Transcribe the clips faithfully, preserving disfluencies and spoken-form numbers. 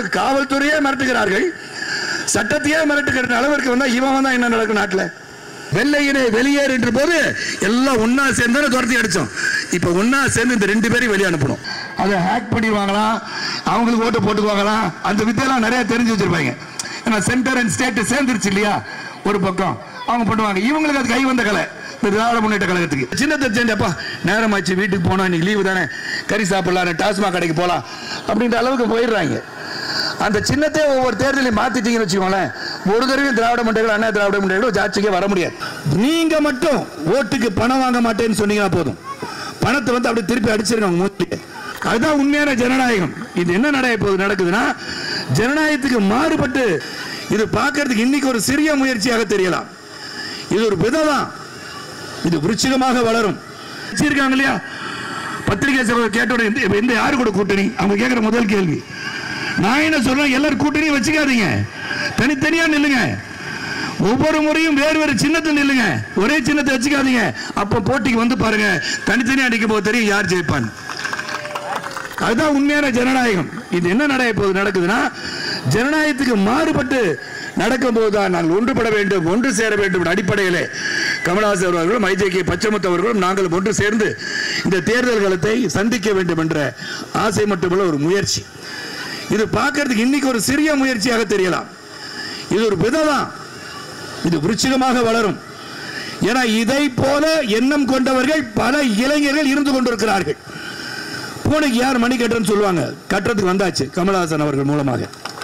அளவுக்கு காவல்துறையே மிரட்டுகிறார்கள், சட்டத்தையே மிரட்டுகிற அளவிற்கு வந்தா இவன் வந்தா என்ன நடக்கும் நாட்டில்? வெள்ளையினை வெளியேறு என்ற போது எல்லாம் ஒன்னா சேர்ந்து துரத்தி அடிச்சோம். இப்ப ஒன்னா சேர்ந்து இந்த ரெண்டு பேரையும் வெளியே அனுப்பணும். அதை ஹேக் பண்ணிடுவாங்களா, அவங்களுக்கு ஓட்டு போட்டுக்குவாங்களா, அந்த வித்தையெல்லாம் நிறைய தெரிஞ்சு வச்சிருப்பாங்க. ஏன்னா சென்டர் அண்ட் ஸ்டேட் சேர்ந்துருச்சு இல்லையா, ஒரு பக்கம் அவங்க பண்ணுவாங்க. இவங்களுக்கு அது கை வந்த கலை, திராவிட முன்னேற்ற கழகத்துக்கு. சின்னத்தை சேர்ந்தப்பா நேரமாச்சு, வீட்டுக்கு போனோம், இன்னைக்கு லீவு தானே, கறி சாப்பிடலாம், டாஸ்மாக் கடைக்கு போகலாம் அப்படின்ற அளவுக்கு போயிடுறாங்க. அந்த சின்னத்தை ஒவ்வொரு தேர்தலையும் மாத்திட்டீங்கன்னு வச்சுக்கோங்களேன், ஒரு தடவையும் திராவிட முன்னேற்ற அண்ணா திராவிட முன்னேற்ற ஆட்சிக்கே வர முடியாது. நீங்க மட்டும் ஓட்டுக்கு பணம் வாங்க மாட்டேன்னு சொன்னீங்கன்னா போதும், பணத்தை வந்து அப்படி திருப்பி அடிச்சிருக்காங்க மூட்டிக்கு. அதுதான் உண்மையான ஜனநாயகம். இது என்ன நடை போது நடக்குதுன்னா, ஜனநாயகத்துக்கு மாறுபட்டு இது பார்க்கறதுக்கு இன்னைக்கு ஒரு சிறிய முயற்சியாக தெரியலாம். இது ஒரு விதை தான், இது விருட்சிகமாக வளரும். வச்சிருக்காங்க இல்லையா பத்திரிகை சகோதரர் கேட்டோட, எந்த யாரு கூட கூட்டணி அவங்க கேட்கிற முதல் கேள்வி. நான் என்ன சொல்றேன், எல்லாரும் கூட்டணி வச்சுக்காதீங்க, தனித்தனியா நில்லுங்க. ஒவ்வொரு முறையும் வேறு வேறு சின்னத்தை நில்லுங்க, ஒரே சின்னத்தை வச்சுக்காதீங்க. அப்ப போட்டிக்கு வந்து பாருங்க, தனித்தனியா அடிக்கும் போது தெரியும் யார் ஜெயிப்பான். அதுதான் உண்மையான ஜனநாயகம். இது என்ன நடை போது நடக்குதுன்னா, ஜனநாயகத்துக்கு மாறுபட்டு நடக்கும் போதுதான் நாங்கள் ஒன்றுபட வேண்டும், ஒன்று சேர வேண்டும் அடிப்படையிலே கமலஹாசன் அவர்களும் ஐஜேகே பச்சமுத்து அவர்களும் நாங்கள் ஒன்று சேர்ந்து இந்த தேர்தல் காலத்தை சந்திக்க வேண்டும் என்ற ஆசை மட்டுமல்ல, ஒரு முயற்சி. இது பார்க்கறதுக்கு இன்னைக்கு ஒரு சிறிய முயற்சியாக தெரியலாம். இது ஒரு விதை தான், இது விருட்சிகமாக வளரும். ஏன்னா இதை போல எண்ணம் கொண்டவர்கள் பல இளைஞர்கள் இருந்து கொண்டிருக்கிறார்கள். பூனைக்கு யார் மணி கட்டுறன்னு சொல்லுவாங்க, கட்டுறதுக்கு வந்தாச்சு கமலஹாசன் அவர்கள் மூலமாக.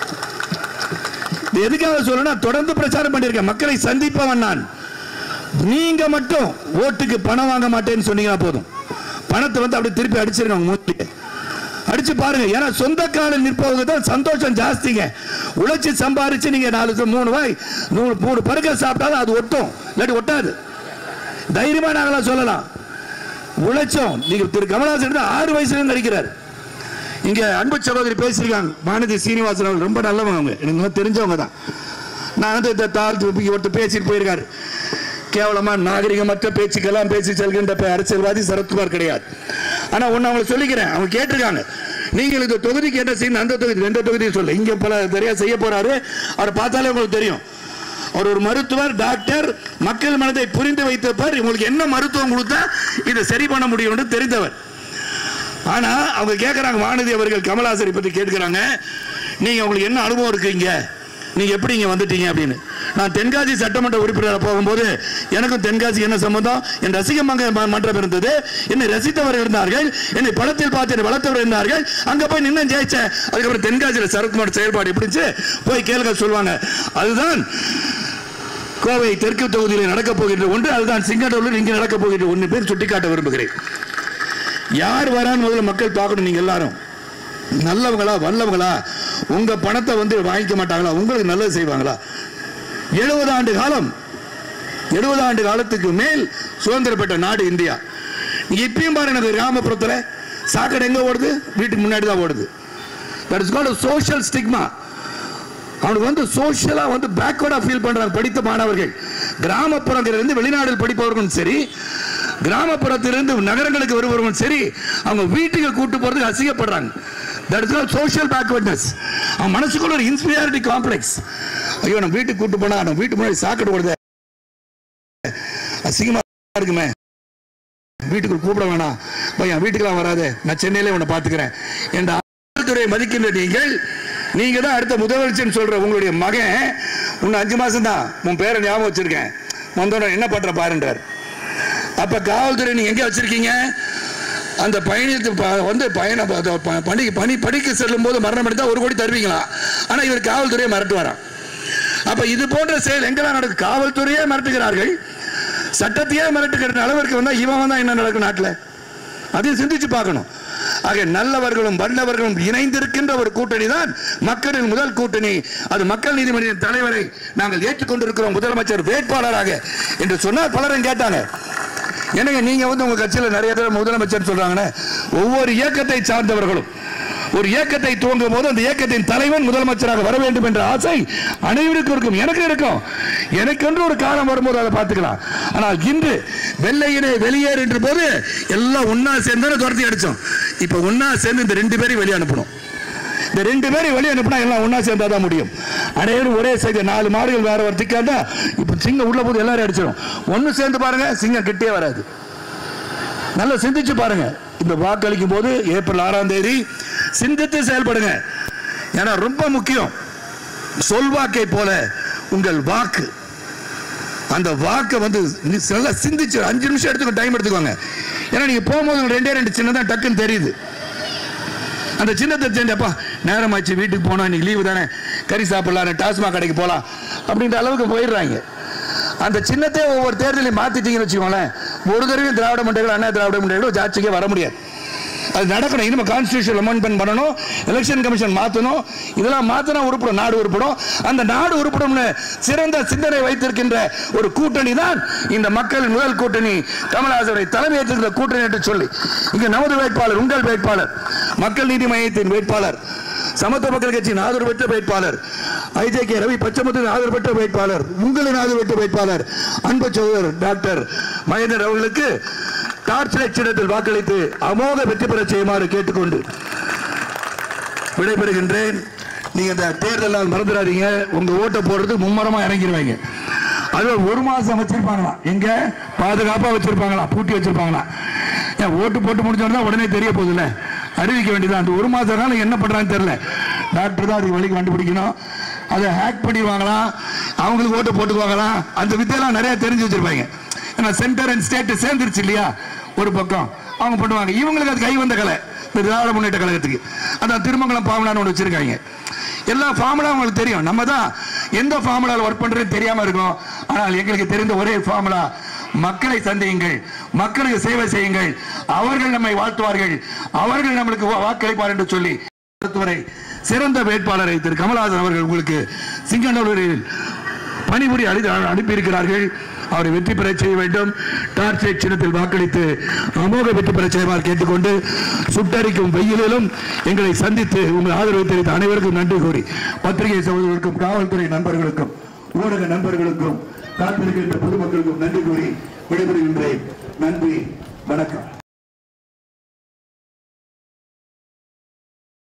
எதுக்காக சொல்லணும்னா, தொடர்ந்து பிரச்சாரம் பண்ணியிருக்கேன், மக்களை சந்திப்பவன் நான். நீங்க மட்டும் ஓட்டுக்கு பணம் வாங்க மாட்டேன்னு சொன்னீங்கன்னா போதும், பணத்தை வந்து அப்படி திருப்பி அடிச்சிருக்காங்க மூட்டிக்கு. அடிச்சு பாருங்க. ஏன்னா சொந்த காலில் நிற்பவங்க தான் சந்தோஷம் ஜாஸ்திங்க. உழைச்சி சம்பாரிச்சு நீங்க நாலு மூணு வாய் நூறு மூணு பருக்க சாப்பிட்டாலும் அது ஒட்டும், இல்லாட்டி ஒட்டாது. தைரியமா நாங்களாம் சொல்லலாம், உழைச்சோம். நீங்க திரு கமலஹாசன் ஆறு வயசுல நடிக்கிறார். இங்க அன்பு சகோதரி பேசியிருக்காங்க, வானதி சீனிவாசன் அவர்கள் ரொம்ப நல்லவங்க, அவங்க எனக்கு தெரிஞ்சவங்க தான். நான் வந்து இந்த தாழ்த்து ஒருத்தர் பேசிட்டு போயிருக்காரு, கேவலமா நாகரிகமற்ற பேச்சுக்கெல்லாம் பேசி செல்கின்ற அரசியல்வாதி சரத்குமார் கிடையாது. ஆனா ஒன்னு அவங்க சொல்லிக்கிறேன், அவங்க கேட்டிருக்காங்க, நீங்கள் இந்த தொகுதிக்கு என்ன செய்யணும், அந்த தொகுதி எந்த தொகுதியும் சொல்ல, இங்க பல நிறைய செய்ய போறாரு. அவரை பார்த்தாலே உங்களுக்கு தெரியும், அவர் ஒரு மருத்துவர், டாக்டர், மக்கள் மனதை புரிந்து வைத்தவர். உங்களுக்கு என்ன மருத்துவம் கொடுத்தா இதை சரி பண்ண முடியும் தெரிந்தவர். ஆனா அவங்க கேட்கிறாங்க, வானதி அவர்கள் கமலஹாசனை பற்றி கேட்கிறாங்க, நீங்க உங்களுக்கு என்ன அனுபவம் இருக்குங்க, நீங்க எப்படி இங்க வந்துட்டீங்க அப்படின்னு. நான் தென்காசி சட்டமன்ற உறுப்பினராக போகும்போது எனக்கும் தென்காசி என்ன சம்பந்தம், என் ரசிக மன்றம் இருந்தது, என்னை ரசித்தவர்கள் இருந்தார்கள், என்னை படத்தில் பார்த்து வளர்த்தவர் இருந்தார்கள். அங்க போய் நின்று ஜெயிச்சேன். அதுக்கப்புறம் தென்காசியில் சரத்குமார் செயல்பாடு எப்படிச்சு போய் கேளுங்க சொல்லுவாங்க. அதுதான் கோவை தெற்கு தொகுதியில் நடக்க போகின்ற ஒன்று, அதுதான் சிங்கடூரில் இங்கே நடக்க போகின்ற ஒன்று பேர் சுட்டிக்காட்ட விரும்புகிறேன். யார் வரான்னு முதல்ல மக்கள் பார்க்கணும். நீங்க எல்லாரும் நல்லவங்களா, வல்லவங்களா, உங்க பணத்தை வந்து வாங்கிக்க மாட்டாங்களா, உங்களுக்கு நல்லது செய்வாங்களா? எழுபது ஆண்டு காலம் எழுபது ஆண்டு காலத்துக்கு மேல் சுதந்திரம் பெற்ற நாடு இந்தியா. இப்பயும் பாருங்க, கிராமப்புறத்தில் சாக்கடை எங்க ஓடுது, வீட்டுக்கு முன்னாடி தான் ஓடுது. That is called social stigma. அவனுக்கு வந்து சோஷியலா வந்து பேக்வர்டா ஃபீல் பண்றாங்க படித்த மாணவர்கள். கிராமப்புறத்திலிருந்து வெளிநாட்டில் படிப்பவர்களும் சரி, கிராமப்புறத்திலிருந்து நகரங்களுக்கு வருபவர்களும் சரி, அவங்க வீட்டுக்கு கூட்டு போறதுக்கு அசிங்கப்படுறாங்க. That is called social backwardness. அவன் மனசுக்குள்ள ஒரு இன்ஃபீரியாரிட்டி காம்ப்ளெக்ஸ். ஐயோ நம்ம வீட்டுக்கு கூட்டு போனா நம்ம வீட்டு முன்னாடி சாக்கடை ஓடுது, அசிங்கமா இருக்குமே, வீட்டுக்கு கூப்பிட வேணாம், பையன் வீட்டுக்கெல்லாம் வராது, நான் சென்னையில உன்னை பாத்துக்கிறேன் என்ற துறையை மதிக்கின்ற நீங்கள், நீங்க தான் அடுத்த முதலமைச்சர் சொல்ற உங்களுடைய மகன், உன்னை அஞ்சு மாசம் தான் உன் பேரை ஞாபகம் வச்சிருக்கேன், வந்தோட என்ன பண்ற பாருன்றார். அப்ப காவல்துறை நீங்க எங்க வச்சிருக்கீங்க? அந்த பயணித்து வந்து பயண பணி பணி படிக்க செல்லும் போது மரணம் எடுத்தா ஒரு கோடி தருவீங்களா? ஆனா இவர் காவல்துறையை மிரட்டு வரான். அப்ப இது போன்ற செயல் எங்கெல்லாம் நடக்குது? காவல்துறையே மிரட்டுகிறார்கள், சட்டத்தையே மிரட்டுகிற அளவிற்கு வந்தா இவன் வந்தா என்ன நடக்கும் நாட்டில்? அதையும் சிந்திச்சு பார்க்கணும். ஆக நல்லவர்களும் வல்லவர்களும் இணைந்திருக்கின்ற ஒரு கூட்டணி தான் மக்களின் முதல் கூட்டணி. அது மக்கள் நீதிமன்ற தலைவரை நாங்கள் ஏற்றுக்கொண்டிருக்கிறோம் முதலமைச்சர் வேட்பாளராக என்று சொன்னால் பலரும் கேட்டாங்க, என்னங்க நீங்க வந்து உங்க கட்சியில் நிறைய பேர் முதலமைச்சர் சொல்றாங்கன்னா, ஒவ்வொரு இயக்கத்தை சார்ந்தவர்களும் ஒரு இயக்கத்தை துவங்கும் போது அந்த இயக்கத்தின் தலைவன் முதலமைச்சராக வர வேண்டும் என்ற ஆசை அனைவருக்கும் இருக்கும், எனக்கு இருக்கும். எனக்கு ஒரு காலம் வரும்போது அதை பார்த்துக்கலாம். ஆனால் இன்று வெள்ளையினை வெளியேறு என்ற போது எல்லாம் ஒன்னா சேர்ந்து துரத்தி அடிச்சோம். இப்ப ஒன்னா சேர்ந்து இந்த ரெண்டு பேரையும் வெளியே அனுப்பணும். இந்த ரெண்டு பேரும் வெளியே அனுப்பினா எல்லாம் ஒன்னா சேர்ந்தா தான் முடியும். அனைவரும் ஒரே சைடு நாலு மாடுகள் வேற ஒரு திக்காண்டா இப்ப சிங்கம் உள்ள போது எல்லாரும் அடிச்சிடும். ஒன்னு சேர்ந்து பாருங்க, சிங்கம் கிட்டே வராது. நல்லா சிந்திச்சு பாருங்க. இந்த வாக்களிக்கும் போது ஏப்ரல் ஆறாம் தேதி சிந்தித்து செயல்படுங்க. ஏன்னா ரொம்ப முக்கியம். சொல்வாக்கை போல உங்கள் வாக்கு, அந்த வாக்கை வந்து நல்லா சிந்திச்சு அஞ்சு நிமிஷம் எடுத்துக்கோ, டைம் எடுத்துக்கோங்க. ஏன்னா நீங்க போகும்போது ரெண்டே ரெண்டு சின்ன தான் டக்குன்னு தெரியுது. அந்த சின்னத்தை தெரிஞ்சப்பா நேரம் ஆச்சு, வீட்டுக்கு போனோம், இன்னைக்கு லீவு தானே, கறி சாப்பிடலாம், டாஸ்மாக் கடைக்கு போகலாம் அப்படின்ற அளவுக்கு போயிடுறாங்க. அந்த சின்னத்தை ஒவ்வொரு தேர்தலையும் மாத்திட்டீங்கன்னு வச்சுக்கோங்களேன், ஒரு தடவையும் திராவிட முன்னேற்றங்கள் அண்ணா திராவிட முன்னேற்றங்கள் ஆட்சிக்கே வர முடியாது. அது நடக்கணும். இனிமே கான்ஸ்டிடியூஷன் அமெண்ட்மென்ட் பண்ணணும், எலெக்ஷன் கமிஷன் மாற்றணும். இதெல்லாம் மாத்தினா உருப்படும், நாடு உருப்படும். அந்த நாடு உருப்படும் சிறந்த சிந்தனை வைத்திருக்கின்ற ஒரு கூட்டணி தான் இந்த மக்களின் முதல் கூட்டணி, கமலஹாசனுடைய தலைமையேற்றிருக்கிற கூட்டணி என்று சொல்லி இங்க நமது வேட்பாளர், உங்கள் வேட்பாளர், மக்கள் நீதி மையத்தின் வேட்பாளர், சமத்துவ மக்கள் கட்சியின் ஆதரவு பெற்ற வேட்பாளர், ஐஜேகே ரவி பச்சமுத்தின் ஆதரவு பெற்ற வேட்பாளர், உங்களின் ஆதரவு பெற்ற வேட்பாளர் அன்பு சகோதரர் டாக்டர் மகேந்திரன் அவர்களுக்கு டார்ச் லைட் சின்னத்தில் வாக்களித்து அமோக வெற்றி பெற செய்யுமாறு கேட்டுக்கொண்டு விடைபெறுகின்றேன். நீங்க இந்த தேர்தல் மறந்துடாதீங்க, உங்க ஓட்டை போடுறது மும்மரமா இறங்கிடுவாங்க. அது ஒரு மாசம் வச்சிருப்பாங்களா, எங்க பாதுகாப்பா வச்சிருப்பாங்களா, பூட்டி வச்சிருப்பாங்களா. ஓட்டு போட்டு முடிஞ்சோன்னா உடனே தெரிய போகுதுல்ல, அறிவிக்க வேண்டியதான். அந்த ஒரு மாசம் நாள் என்ன பண்றான்னு தெரியல. டாக்டர் தான் அதுக்கு வழிக்கு கண்டுபிடிக்கணும். அதை ஹேக் பண்ணிடுவாங்களா, அவங்களுக்கு ஓட்டு போட்டுக்குவாங்களா, அந்த வித்தையெல்லாம் நிறைய தெரிஞ்சு வச்சிருப்பாங்க. ஏன்னா சென்டர் அண்ட் ஸ்டேட் சேர்ந்துருச்சு இல்லையா, ஒரு பக்கம் அவங்க பண்ணுவாங்க. இவங்களுக்கு அது கை வந்த கலை, இந்த திராவிட முன்னேற்ற கழகத்துக்கு. அதான் திருமங்கலம் ஃபார்முலான்னு ஒன்று வச்சிருக்காங்க. எல்லா ஃபார்முலா உங்களுக்கு தெரியும். நம்ம தான் எந்த ஃபார்முலாவில் ஒர்க் பண்றது தெரியாம இருக்கும். ஆனால் எங்களுக்கு தெரிந்த ஒரே ஃபார்முலா, மக்களை சந்தியுங்கள், மக்களுக்கு சேவை செய்யுங்கள், அவர்கள் நம்மை வாழ்த்துவார்கள், அவர்கள் நம்மளுக்கு வாக்களிப்பார் என்று சொல்லி மருத்துவரை சிறந்த வேட்பாளரை திரு கமலஹாசன் அவர்கள் உங்களுக்கு சிங்கநல்லூரில் பணிபுரிய அனுப்பியிருக்கிறார்கள். அவரை வெற்றி பெற செய்ய வேண்டும். டார்ச் லைட் சின்னத்தில் வாக்களித்து அமோக வெற்றி பெற செய்வார் கேட்டுக்கொண்டு, சுட்டரிக்கும் வெயிலிலும் எங்களை சந்தித்து உங்கள் ஆதரவை தெரிவித்த அனைவருக்கும் நன்றி கூறி, பத்திரிகை சகோதரர்களுக்கும் காவல்துறை நண்பர்களுக்கும் ஊடக நண்பர்களுக்கும் காத்திருக்கின்ற பொதுமக்களுக்கும் நன்றி கூறி விடைபெறுகின்றேன். நன்றி, வணக்கம்.